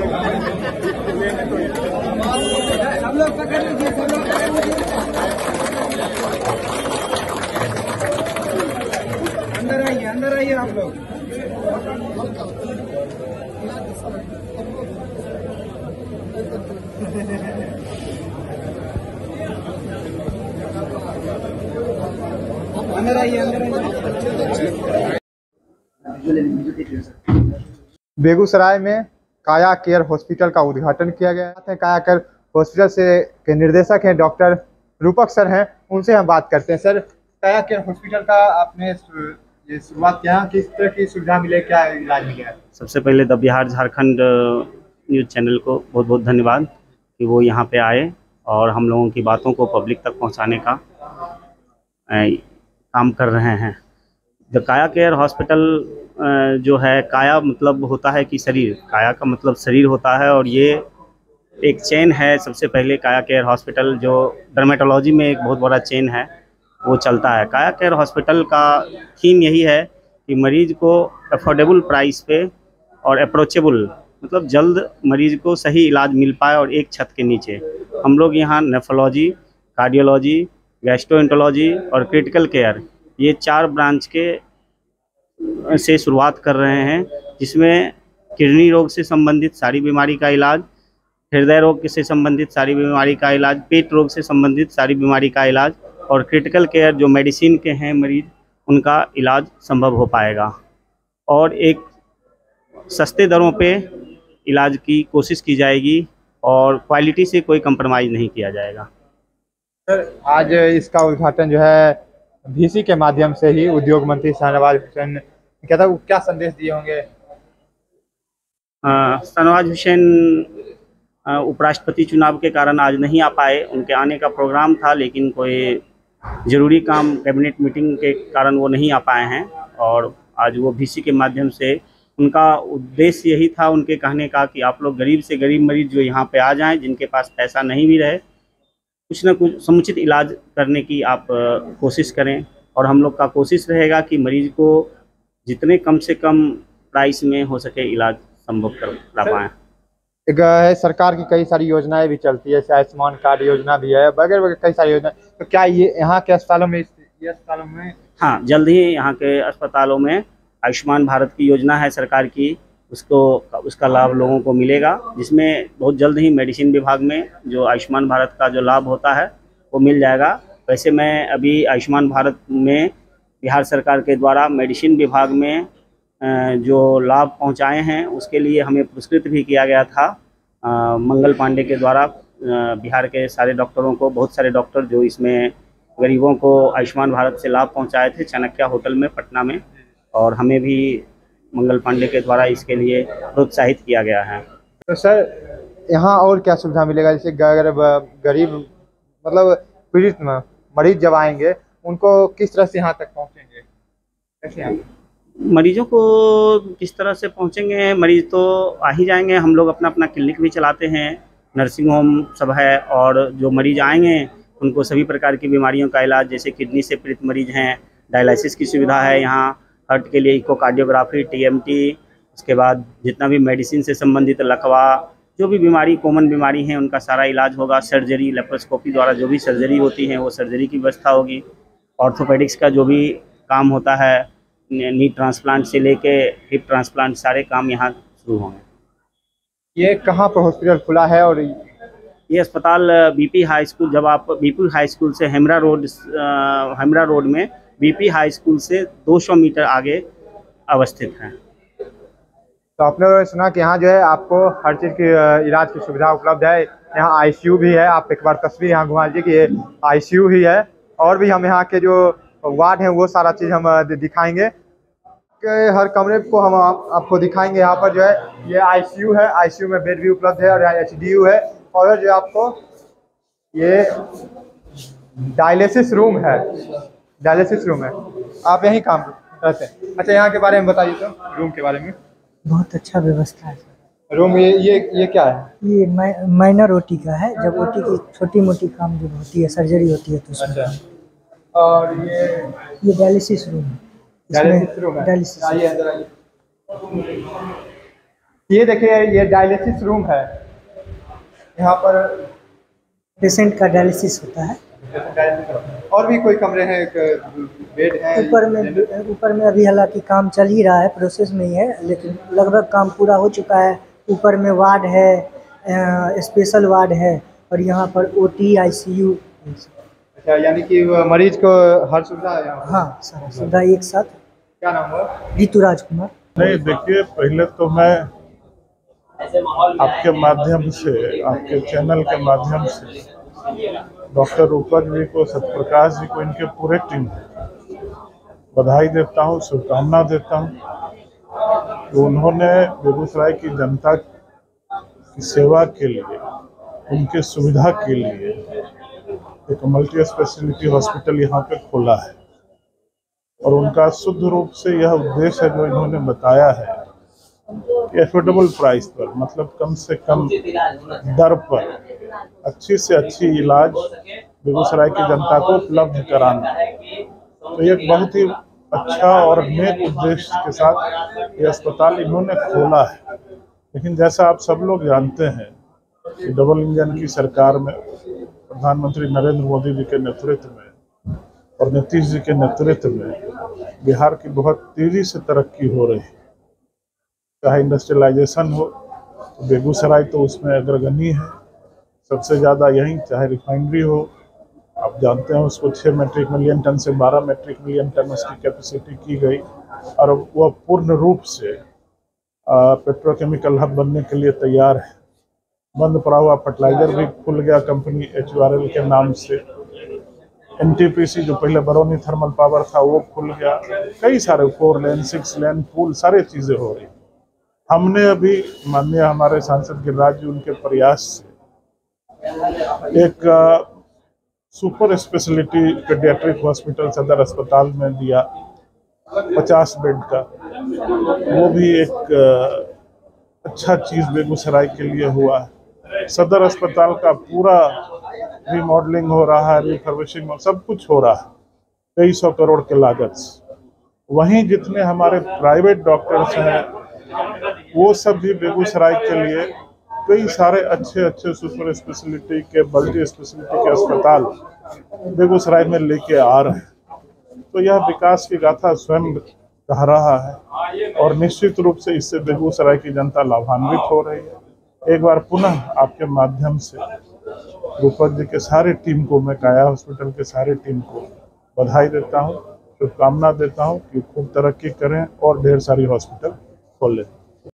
सब लोग पकड़ लीजिए, सब लोग पकड़ लीजिए। अंदर आइए आप लोग। अंदर आइए, अंदर आइए। बेगूसराय में काया केयर हॉस्पिटल का उद्घाटन किया गया है। काया केयर हॉस्पिटल से के निर्देशक हैं डॉक्टर रूपक सर हैं, उनसे हम बात करते हैं। सर, काया केयर हॉस्पिटल का आपने ये शुरुआत किया, किस तरह की सुविधा मिले, क्या इलाज मिले? सबसे पहले the Bihar Jharkhand news channel को बहुत बहुत धन्यवाद कि वो यहाँ पे आए और हम लोगों की बातों को पब्लिक तक पहुँचाने का काम कर रहे हैं। द काया केयर हॉस्पिटल जो है, काया मतलब होता है कि शरीर, काया का मतलब शरीर होता है, और ये एक चेन है। सबसे पहले काया केयर हॉस्पिटल जो डर्मेटोलॉजी में एक बहुत बड़ा चेन है, वो चलता है। काया केयर हॉस्पिटल का थीम यही है कि मरीज को अफोर्डेबल प्राइस पे और अप्रोचेबल, मतलब जल्द मरीज को सही इलाज मिल पाए, और एक छत के नीचे। हम लोग यहाँ नेफ्रोलॉजी, कार्डियोलॉजी, गैस्ट्रोएंटरोलॉजी और क्रिटिकल केयर, ये 4 ब्रांच के से शुरुआत कर रहे हैं, जिसमें किडनी रोग से संबंधित सारी बीमारी का इलाज, हृदय रोग से संबंधित सारी बीमारी का इलाज, पेट रोग से संबंधित सारी बीमारी का इलाज, और क्रिटिकल केयर जो मेडिसिन के हैं मरीज, उनका इलाज संभव हो पाएगा। और एक सस्ते दरों पे इलाज की कोशिश की जाएगी और क्वालिटी से कोई कंप्रोमाइज़ नहीं किया जाएगा। सर, आज इसका उद्घाटन जो है VC के माध्यम से ही उद्योग मंत्री शाहनवाज हुसैन क्या संदेश दिए होंगे? शाहनवाज हुसैन उपराष्ट्रपति चुनाव के कारण आज नहीं आ पाए। उनके आने का प्रोग्राम था, लेकिन कोई ज़रूरी काम कैबिनेट मीटिंग के कारण वो नहीं आ पाए हैं। और आज वो VC के माध्यम से, उनका उद्देश्य यही था उनके कहने का कि आप लोग गरीब से गरीब मरीज जो यहाँ पे आ जाएं, जिनके पास पैसा नहीं भी रहे, कुछ ना कुछ समुचित इलाज करने की आप कोशिश करें। और हम लोग का कोशिश रहेगा कि मरीज को जितने कम से कम प्राइस में हो सके इलाज संभव करा पाएँ। सरकार की कई सारी योजनाएं भी चलती है, जैसे आयुष्मान कार्ड योजना भी है, वगैरह कई सारी योजना। तो क्या ये यहाँ के अस्पतालों में हाँ, जल्द ही यहाँ के अस्पतालों में आयुष्मान भारत की योजना है सरकार की, उसका लाभ लोगों को मिलेगा, जिसमें बहुत जल्द ही मेडिसिन विभाग में जो आयुष्मान भारत का जो लाभ होता है वो मिल जाएगा। वैसे मैं अभी आयुष्मान भारत में बिहार सरकार के द्वारा मेडिसिन विभाग में जो लाभ पहुंचाए हैं, उसके लिए हमें पुरस्कृत भी किया गया था मंगल पांडे के द्वारा। बिहार के सारे डॉक्टरों को, बहुत सारे डॉक्टर जो इसमें गरीबों को आयुष्मान भारत से लाभ पहुँचाए थे चाणक्य होटल में पटना में, और हमें भी मंगल पांडे के द्वारा इसके लिए प्रोत्साहित किया गया है। तो सर, यहाँ और क्या सुविधा मिलेगा? जैसे अगर गरीब मतलब पीड़ित मरीज जब आएंगे, उनको किस तरह से यहाँ तक पहुँचेंगे, कैसे आएंगे? मरीजों को किस तरह से पहुँचेंगे? मरीज तो आ ही जाएंगे। हम लोग अपना अपना क्लिनिक भी चलाते हैं, नर्सिंग होम सब है, और जो मरीज आएंगे उनको सभी प्रकार की बीमारियों का इलाज, जैसे किडनी से पीड़ित मरीज हैं, डायलिसिस की सुविधा है यहाँ, हार्ट के लिए इकोकार्डियोग्राफी, TMT, उसके बाद जितना भी मेडिसिन से संबंधित लकवा, जो भी बीमारी कॉमन बीमारी हैं, उनका सारा इलाज होगा। सर्जरी, लेप्रोस्कोपी द्वारा जो भी सर्जरी होती है वो सर्जरी की व्यवस्था होगी। ऑर्थोपेडिक्स का जो भी काम होता है, नी ट्रांसप्लांट से लेके हिप ट्रांसप्लांट, सारे काम यहाँ शुरू होंगे। ये कहाँ पर हॉस्पिटल खुला है? और ये अस्पताल BP हाई स्कूल, जब आप BP हाई स्कूल से हेमरा रोड में BP हाई स्कूल से 200 मीटर आगे अवस्थित है। तो आपने सुना कि यहाँ जो है आपको हर चीज़ की इलाज की सुविधा उपलब्ध है। यहाँ ICU भी है। आप एक बार तस्वीर यहाँ घुमा लीजिए कि ये ICU ही है, और भी हम यहाँ के जो वार्ड हैं वो सारा चीज़ हम दिखाएंगे। हर कमरे को हम आपको दिखाएंगे। यहाँ पर जो है ये ICU है, ICU में बेड भी उपलब्ध है, और यहाँ HDU है, और जो आपको ये डायलिसिस रूम है, आप यहीं काम करते हैं? अच्छा, यहाँ के बारे में बताइए, तो रूम के बारे में। बहुत अच्छा व्यवस्था है रूम। ये क्या है? ये माइनर OT का है, जब OT की छोटी मोटी काम जब होती है, सर्जरी होती है तो उसमें। अच्छा। और ये डायलिसिस रूम है। डायलिसिस रूम है। डायलिसिस, आइए अंदर आइए। ये देखिए, ये डायलिसिस रूम है। यहाँ पर पेशेंट का डायलिसिस होता है। और भी कोई कमरे हैं, एक बेड है ऊपर में अभी हालांकि काम चल ही रहा है, प्रोसेस में ही है, लेकिन लगभग काम पूरा हो चुका है। ऊपर में वार्ड है, स्पेशल वार्ड है, और यहाँ पर OT ICU। अच्छा, यानी कि मरीज को हर सुविधा है यहाँ पर? हाँ, सारा सुविधा एक साथ। क्या नाम हुआ? ऋतुराज कुमार। नहीं, देखिए, पहले तो मैं आपके माध्यम से, आपके चैनल के माध्यम से डॉक्टर रूपक जी को, सत्यप्रकाश जी को, इनके पूरे टीम को बधाई देता हूँ, शुभकामना देता हूँ कि उन्होंने बेगूसराय की जनता की सेवा के लिए, उनके सुविधा के लिए एक मल्टी स्पेशलिटी हॉस्पिटल यहाँ पे खोला है। और उनका शुद्ध रूप से यह उद्देश्य है जो इन्होंने बताया है, एफोर्डेबल प्राइस पर, मतलब कम से कम दर पर अच्छी से अच्छी इलाज बेगूसराय की जनता को उपलब्ध कराना। तो एक बहुत ही अच्छा और नेक उद्देश्य के साथ ये अस्पताल इन्होंने खोला है। लेकिन जैसा आप सब लोग जानते हैं कि डबल इंजन की सरकार में प्रधानमंत्री नरेंद्र मोदी जी के नेतृत्व में और नीतीश जी के नेतृत्व में बिहार की बहुत तेजी से तरक्की हो रही है। चाहे इंडस्ट्रियलाइजेशन हो तो बेगूसराय तो उसमें अग्रगणी है, सबसे ज़्यादा यहीं। चाहे रिफाइनरी हो, आप जानते हैं उसको 6 मेट्रिक मिलियन टन से 12 मेट्रिक मिलियन टन उसकी कैपेसिटी की गई, और वह पूर्ण रूप से पेट्रोकेमिकल हब बनने के लिए तैयार है। बंद पड़ा हुआ फर्टिलाइजर भी खुल गया कंपनी HURL के नाम से। NTPC जो पहले बरौनी थर्मल पावर था वो खुल गया। कई सारे 4 लेन 6 लेन पुल, सारे चीज़ें हो रही। हमने अभी माननीय हमारे सांसद गिरिराज जी, उनके प्रयास से एक सुपर स्पेशलिटी पेडियाट्रिक हॉस्पिटल सदर अस्पताल में दिया 50 बेड का। वो भी एक अच्छा चीज़ बेगूसराय के लिए हुआ है। सदर अस्पताल का पूरा रिमॉडलिंग हो रहा है, रिफर्बिशिंग, सब कुछ हो रहा है 2300 करोड़ के लागत से। वहीं जितने हमारे प्राइवेट डॉक्टर्स हैं वो सब भी बेगूसराय के लिए कई सारे अच्छे अच्छे सुपर स्पेशलिटी के, मल्टी स्पेशलिटी के अस्पताल बेगूसराय में लेके आ रहे हैं। तो यह विकास की गाथा स्वयं कह रहा है, और निश्चित रूप से इससे बेगूसराय की जनता लाभान्वित हो रही है। एक बार पुनः आपके माध्यम से रूपक जी के सारे टीम को, मैं काया हॉस्पिटल के सारे टीम को बधाई देता हूँ, शुभकामना देता हूँ कि खूब तरक्की करें और ढेर सारी हॉस्पिटल खोलें।